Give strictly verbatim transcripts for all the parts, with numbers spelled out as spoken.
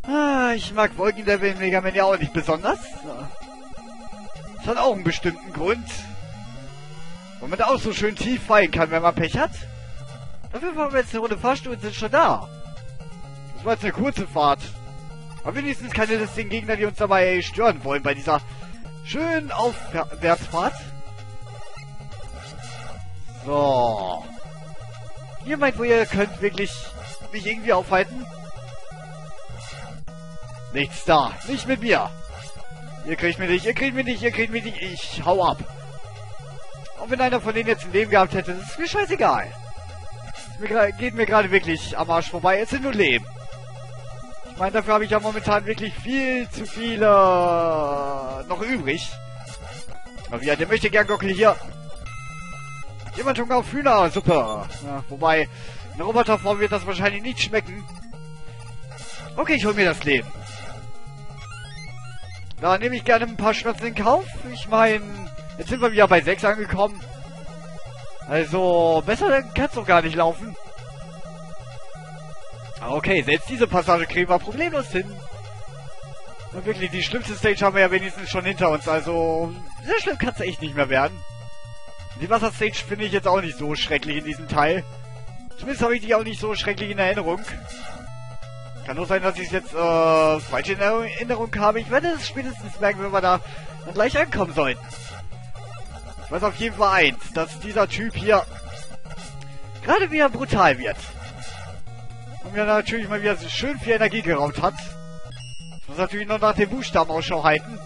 Ah, ich mag Wolkenlevel in Mega Man ja auch nicht besonders. Das hat auch einen bestimmten Grund. Weil man da auch so schön tief fallen kann, wenn man Pech hat. Dafür fahren wir jetzt eine Runde Fahrstuhl und sind schon da. Das war jetzt eine kurze Fahrt. Aber wenigstens keine des den Gegner, die uns dabei stören wollen bei dieser schönen Aufwärtsfahrt. So. Ihr meint, wo ihr könnt wirklich mich irgendwie aufhalten? Nichts da. Nicht mit mir. Ihr kriegt mich nicht, ihr kriegt mich nicht, ihr kriegt mich nicht. Ich hau ab. Und wenn einer von denen jetzt ein Leben gehabt hätte, das ist mir scheißegal. Es geht mir gerade wirklich am Arsch vorbei. Es sind nur Leben. Ich meine, dafür habe ich ja momentan wirklich viel zu viele noch übrig. Aber ja, der möchte gern Gockel hier. Jemand Hunger auf Hühner. Super. Ja, wobei, in Roboterform wird das wahrscheinlich nicht schmecken. Okay, ich hole mir das Leben. Da nehme ich gerne ein paar Schmerzen in Kauf. Ich meine, jetzt sind wir wieder bei sechs angekommen. Also, besser kann es doch gar nicht laufen. Okay, selbst diese Passage kriegen wir problemlos hin. Und wirklich, die schlimmste Stage haben wir ja wenigstens schon hinter uns. Also, sehr schlimm kann es echt nicht mehr werden. Die Wasserstage finde ich jetzt auch nicht so schrecklich in diesem Teil. Zumindest habe ich die auch nicht so schrecklich in Erinnerung. Kann nur sein, dass ich es jetzt äh, falsch in Erinnerung habe. Ich werde es spätestens merken, wenn wir da dann gleich ankommen sollten. Ich weiß auf jeden Fall eins, dass dieser Typ hier gerade wieder brutal wird. Und mir natürlich mal wieder schön viel Energie geraubt hat. Ich muss natürlich noch nach den Buchstaben Ausschau halten.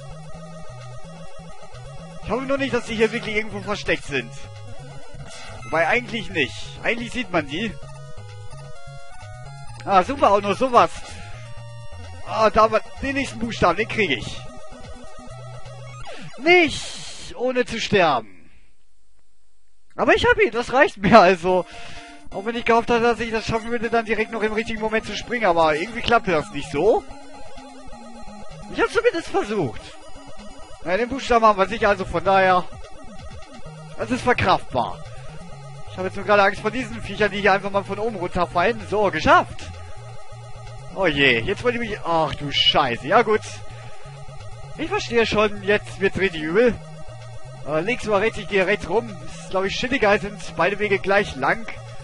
Ich hoffe nur nicht, dass die hier wirklich irgendwo versteckt sind. Wobei eigentlich nicht. Eigentlich sieht man die. Ah, super, auch nur sowas. Ah, da war den nächsten Buchstaben, den kriege ich. Nicht ohne zu sterben. Aber ich habe ihn, das reicht mir also. Auch wenn ich gehofft hatte, dass ich das schaffen würde, dann direkt noch im richtigen Moment zu springen. Aber irgendwie klappte das nicht so. Ich habe zumindest versucht. Na, den Buchstaben haben wir sicher, also von daher... Das ist verkraftbar. Ich habe jetzt nur gerade Angst vor diesen Viechern, die hier einfach mal von oben runterfallen. So, geschafft. Oh je, jetzt wollte ich mich... Ach du Scheiße. Ja gut. Ich verstehe schon, jetzt wird's richtig übel. Äh, links oder rechts, ich gehe rechts rum. Ist, glaube ich, schilliger, sind beide Wege gleich lang.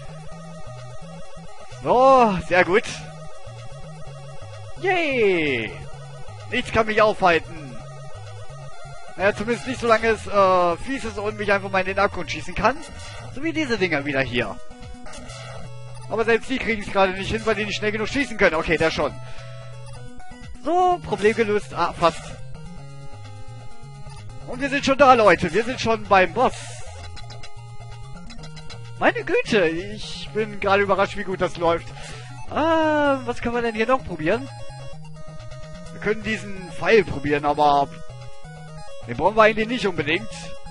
So, sehr gut. Yay! Nichts kann mich aufhalten. Naja, zumindest nicht, solange es äh, fies ist und mich einfach mal in den Abgrund schießen kann. So wie diese Dinger wieder hier. Aber selbst die kriegen es gerade nicht hin, weil die nicht schnell genug schießen können. Okay, der schon. So, Problem gelöst. Ah, fast. Und wir sind schon da, Leute. Wir sind schon beim Boss. Meine Güte, ich bin gerade überrascht, wie gut das läuft. Ah, was können wir denn hier noch probieren? Wir können diesen Pfeil probieren, aber... Den brauchen wir eigentlich nicht unbedingt.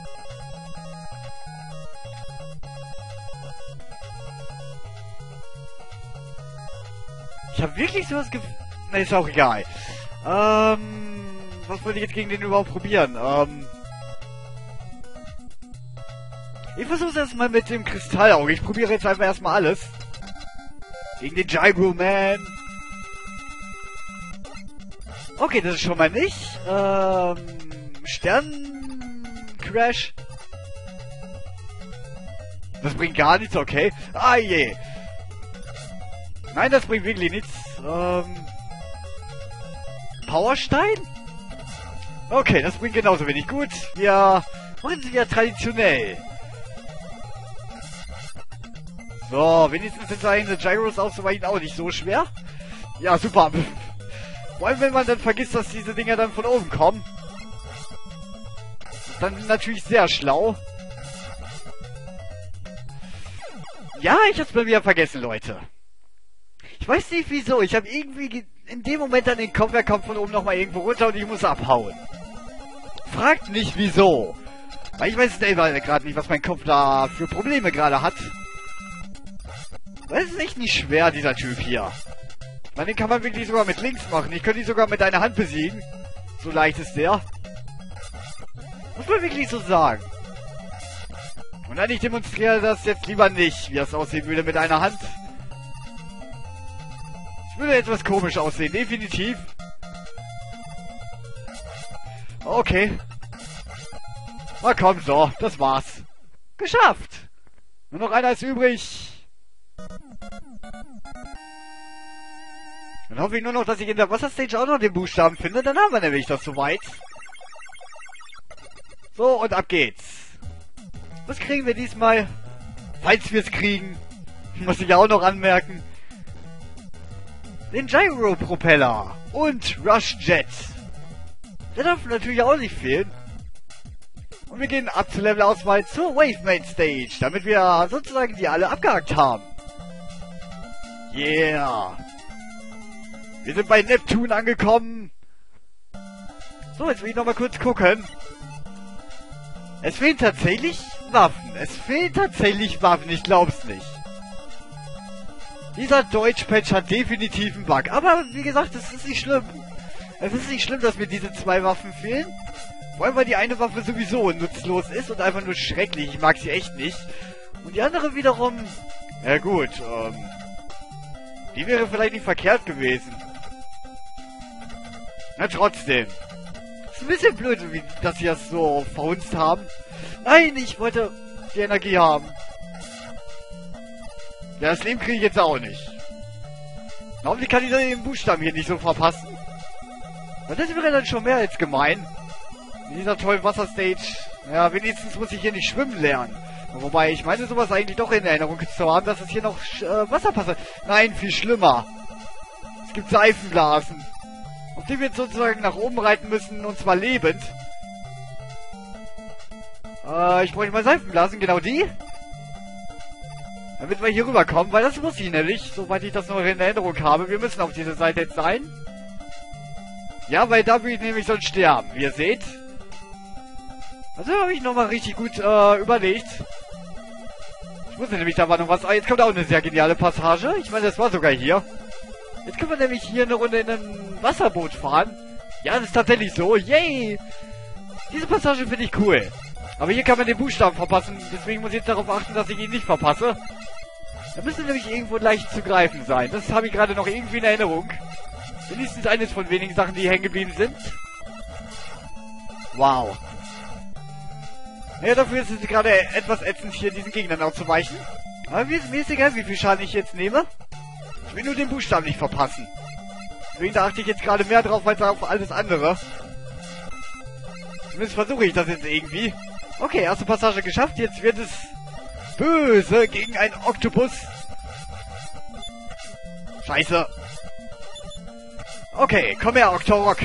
Ich habe wirklich sowas ge... Ne, ist auch egal. Ähm... Was wollte ich jetzt gegen den überhaupt probieren? Ähm... Ich versuche es erstmal mit dem Kristallauge. Ich probiere jetzt einfach erstmal alles. Gegen den Gyro Man. Okay, das ist schon mal nicht. Ähm... Sterncrash. Das bringt gar nichts, okay. Ah je. Nein, das bringt wirklich nichts. Ähm... Powerstein? Okay, das bringt genauso wenig. Gut, wir machen sie ja traditionell. So, wenigstens sind seine Gyros auszuweichen auch nicht so schwer. Ja, super. Vor allem, wenn man dann vergisst, dass diese Dinger dann von oben kommen. Dann natürlich sehr schlau. Ja, ich hab's mal wieder vergessen, Leute. Ich weiß nicht wieso. Ich habe irgendwie in dem Moment dann den Kopf, er kommt von oben nochmal irgendwo runter und ich muss abhauen. Fragt nicht wieso. Weil ich weiß selber gerade nicht, was mein Kopf da für Probleme gerade hat. Das ist echt nicht schwer, dieser Typ hier. Ich meine, den kann man wirklich sogar mit links machen. Ich könnte ihn sogar mit einer Hand besiegen. So leicht ist der. Muss man wirklich so sagen. Und dann ich demonstriere das jetzt lieber nicht, wie das aussehen würde mit einer Hand. Es würde etwas komisch aussehen, definitiv. Okay. Na komm, so, das war's. Geschafft. Nur noch einer ist übrig. Dann hoffe ich nur noch, dass ich in der Wasserstage auch noch den Buchstaben finde. Dann haben wir nämlich das soweit. So, und ab geht's. Was kriegen wir diesmal? Falls wir es kriegen. Muss ich auch noch anmerken. Den Gyro-Propeller. Und Rush Jet. Der darf natürlich auch nicht fehlen. Und wir gehen ab zur Levelauswahl zur Wave Main Stage. Damit wir sozusagen die alle abgehakt haben. Yeah. Wir sind bei Neptun angekommen. So, jetzt will ich noch mal kurz gucken. Es fehlen tatsächlich Waffen. Es fehlen tatsächlich Waffen. Ich glaub's nicht. Dieser Deutsch-Patch hat definitiv einen Bug. Aber wie gesagt, es ist nicht schlimm. Es ist nicht schlimm, dass mir diese zwei Waffen fehlen. Vor allem, weil die eine Waffe sowieso nutzlos ist und einfach nur schrecklich. Ich mag sie echt nicht. Und die andere wiederum... Ja gut, ähm... die wäre vielleicht nicht verkehrt gewesen. Na trotzdem. Ist ein bisschen blöd, wie, dass sie das so verhunzt haben. Nein, ich wollte die Energie haben. Ja, das Leben kriege ich jetzt auch nicht. Hoffentlich kann ich den Buchstaben hier nicht so verpassen. Und das wäre dann schon mehr als gemein. In dieser tollen Wasserstage. Ja, wenigstens muss ich hier nicht schwimmen lernen. Wobei, ich meine sowas eigentlich doch in Erinnerung zu haben, dass es hier noch äh, Wasserpasse... Nein, viel schlimmer. Es gibt Seifenblasen. Auf die wir jetzt sozusagen nach oben reiten müssen, und zwar lebend. Äh, ich bräuchte mal Seifenblasen, genau die. Damit wir hier rüberkommen, weil das muss ich nämlich, soweit ich das noch in Erinnerung habe. Wir müssen auf dieser Seite jetzt sein. Ja, weil da will ich nämlich sonst sterben, wie ihr seht. Also habe ich nochmal richtig gut äh, überlegt. Ich wusste nämlich, da war noch was. Ah, jetzt kommt auch eine sehr geniale Passage. Ich meine, das war sogar hier. Jetzt können wir nämlich hier eine Runde in ein Wasserboot fahren. Ja, das ist tatsächlich so. Yay! Diese Passage finde ich cool. Aber hier kann man den Buchstaben verpassen. Deswegen muss ich jetzt darauf achten, dass ich ihn nicht verpasse. Da müsste nämlich irgendwo leicht zu greifen sein. Das habe ich gerade noch irgendwie in Erinnerung. Wenigstens eines von wenigen Sachen, die hängen geblieben sind. Wow. Ja, dafür ist es gerade etwas ätzend, hier diesen Gegnern auszuweichen. Aber mir ist, mir ist egal, wie viel Schaden ich jetzt nehme. Ich will nur den Buchstaben nicht verpassen. Deswegen achte ich jetzt gerade mehr drauf, als auf alles andere. Zumindest versuche ich das jetzt irgendwie. Okay, erste Passage geschafft. Jetzt wird es böse gegen einen Oktopus. Scheiße. Okay, komm her, Octorok.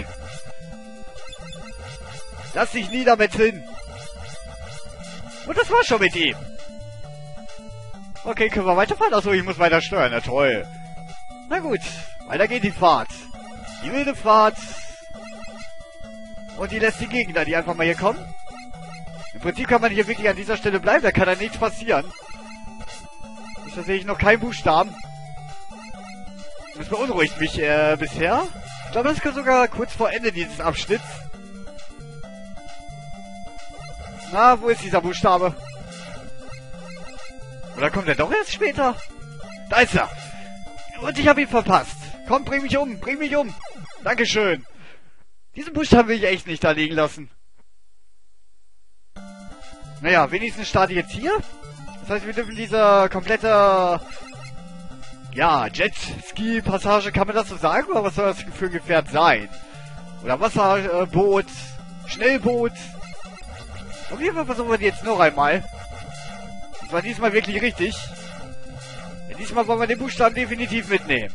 Lass dich niedermetzeln. Und das war's schon mit ihm. Okay, können wir weiterfahren? Achso, ich muss weiter steuern. Na toll. Na gut, weiter geht die Fahrt. Die wilde Fahrt. Und die lässt die Gegner, die einfach mal hier kommen. Im Prinzip kann man hier wirklich an dieser Stelle bleiben. Da kann da nichts passieren. Da sehe ich noch keinen Buchstaben. Das beunruhigt mich äh, bisher. Ich glaube, das ist sogar kurz vor Ende dieses Abschnitts. Na, wo ist dieser Buchstabe? Oder kommt er doch erst später? Da ist er. Und ich habe ihn verpasst. Komm, bring mich um, bring mich um. Dankeschön. Diesen Buchstaben will ich echt nicht da liegen lassen. Naja, wenigstens starte ich jetzt hier. Das heißt, wir dürfen diese komplette... Ja, Jetski-Passage, kann man das so sagen? Oder was soll das für ein Gefährt sein? Oder Wasserboot, Schnellboot. Auf jeden Fall versuchen wir die jetzt noch einmal. Das war diesmal wirklich richtig. Denn diesmal wollen wir den Buchstaben definitiv mitnehmen.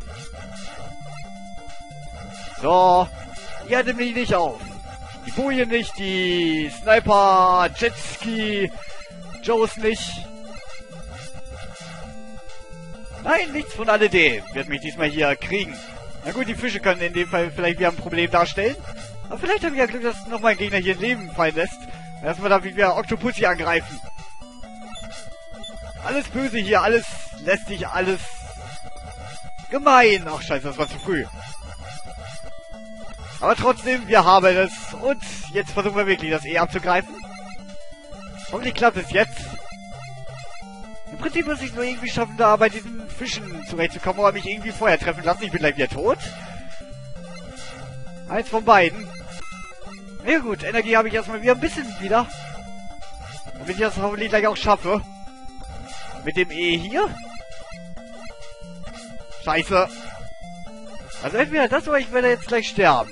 So. Die halten mich nicht auf. Die Boje nicht, die Sniper, Jetski, Joes nicht. Nein, nichts von alledem wird mich diesmal hier kriegen. Na gut, die Fische können in dem Fall vielleicht wieder ein Problem darstellen. Aber vielleicht haben wir ja Glück, dass noch mal ein Gegner hier ein Leben fallen lässt. Erstmal darf ich wieder Octopussy angreifen. Alles böse hier, alles lästig, alles gemein. Ach scheiße, das war zu früh. Aber trotzdem, wir haben es. Und jetzt versuchen wir wirklich, das E abzugreifen. Hoffentlich klappt es jetzt. Im Prinzip muss ich nur irgendwie schaffen, da bei diesen Fischen zurechtzukommen oder mich irgendwie vorher treffen lassen. Ich bin gleich wieder tot. Eins von beiden. Ja gut, Energie habe ich erstmal wieder ein bisschen wieder. Damit ich das hoffentlich gleich auch schaffe. Mit dem E hier. Scheiße. Also entweder das oder ich werde jetzt gleich sterben.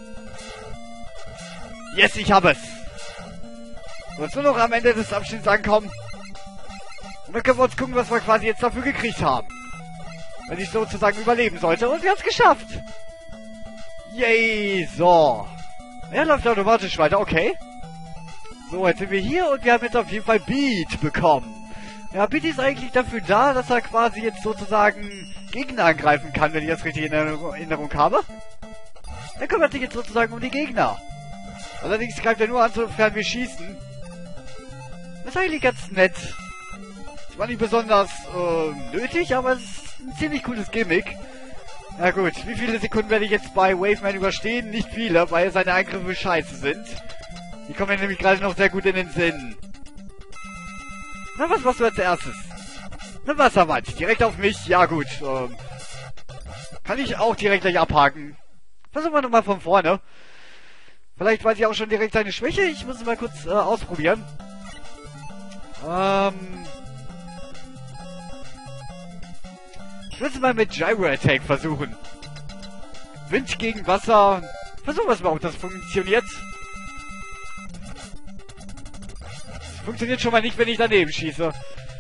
Yes, ich habe es. So, jetzt nur noch am Ende des Abschnitts ankommen. Und dann können wir uns gucken, was wir quasi jetzt dafür gekriegt haben. Wenn ich sozusagen überleben sollte. Und wir haben es geschafft. Yay, so. Er läuft automatisch weiter, okay. So, jetzt sind wir hier und wir haben jetzt auf jeden Fall Beat bekommen. Ja, Beat ist eigentlich dafür da, dass er quasi jetzt sozusagen Gegner angreifen kann, wenn ich das richtig in Erinnerung habe. Er kümmert sich jetzt sozusagen um die Gegner. Allerdings greift er nur an, sofern wir schießen. Das ist eigentlich ganz nett. Das war nicht besonders äh, nötig, aber es ist ein ziemlich cooles Gimmick. Na gut, wie viele Sekunden werde ich jetzt bei Waveman überstehen? Nicht viele, weil seine Angriffe scheiße sind. Die kommen mir nämlich gerade noch sehr gut in den Sinn. Na, was machst du als erstes? Eine Wasserwand, direkt auf mich. Ja gut, ähm, kann ich auch direkt gleich abhaken. Versuchen wir nochmal von vorne. Vielleicht weiß ich auch schon direkt seine Schwäche. Ich muss es mal kurz äh, ausprobieren. Ähm... Ich will es mal mit Gyro Attack versuchen. Wind gegen Wasser. Versuchen wir es mal, ob das funktioniert. Das funktioniert schon mal nicht, wenn ich daneben schieße.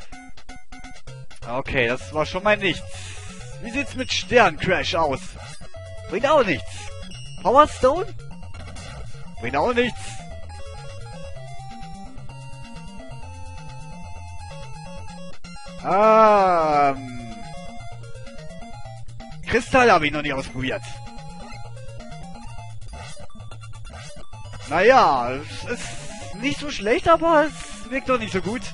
Okay, das war schon mal nichts. Wie sieht's mit Sterncrash aus? Bringt auch nichts. Power Stone? Bringt auch nichts. Ähm... Kristall habe ich noch nicht ausprobiert. Naja, es ist nicht so schlecht, aber es wirkt doch nicht so gut.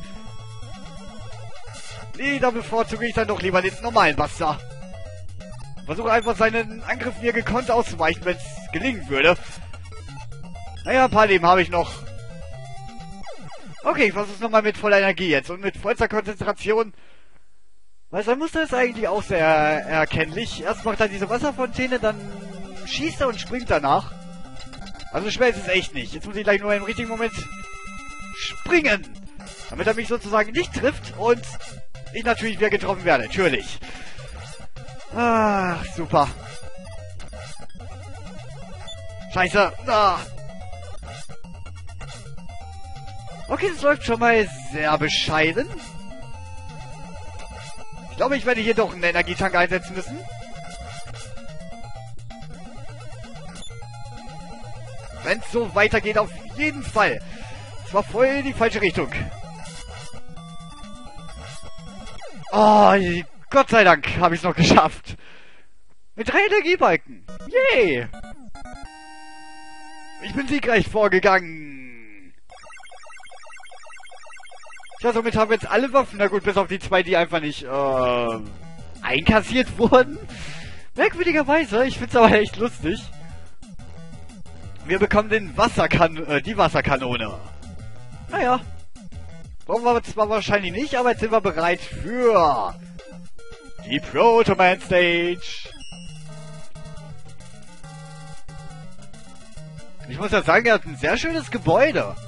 Nee, da bevorzuge ich dann doch lieber den normalen Buster. Versuche einfach seinen Angriff mir gekonnt auszuweichen, wenn es gelingen würde. Naja, ein paar Leben habe ich noch. Okay, ich versuche es nochmal mit voller Energie jetzt und mit vollster Konzentration. Weil sein Muster ist eigentlich auch sehr erkennlich. Erst macht er diese Wasserfontäne, dann schießt er und springt danach. Also schwer ist es echt nicht. Jetzt muss ich gleich nur im richtigen Moment springen. Damit er mich sozusagen nicht trifft und ich natürlich wieder getroffen werde. Natürlich. Ah, super. Scheiße. Ah. Okay, das läuft schon mal sehr bescheiden. Ich glaube, ich werde hier doch einen Energietank einsetzen müssen. Wenn es so weitergeht, auf jeden Fall. Es war voll in die falsche Richtung. Oh, Gott sei Dank habe ich es noch geschafft. Mit drei Energiebalken. Yay! Ich bin siegreich vorgegangen. Ja, somit haben wir jetzt alle Waffen. Na gut, bis auf die zwei, die einfach nicht äh, einkassiert wurden. Merkwürdigerweise, ich find's aber echt lustig. Wir bekommen den Wasserkan äh, die Wasserkanone. Naja. Brauchen wir zwar wahrscheinlich nicht, aber jetzt sind wir bereit für die Proto-Man Stage. Ich muss ja sagen, er hat ein sehr schönes Gebäude.